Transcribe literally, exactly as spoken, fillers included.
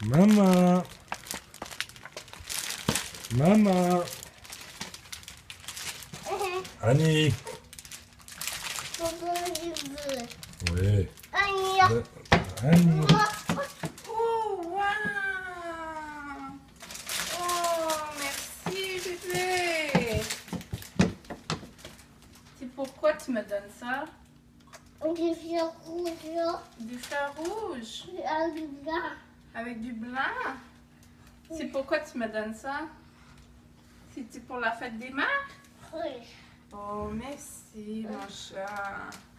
Maman. Maman. Annie. Papa, je veux. Oui. Annie. Le- Annie. Oh, waouh! Oh, merci, bébé! C'est pourquoi tu me donnes ça? Du feu rouge. Du fer rouge Un blanc. avec du blanc? C'est pourquoi tu me donnes ça? C'est pour la fête des mères? Oui. Oh, merci, mon chat.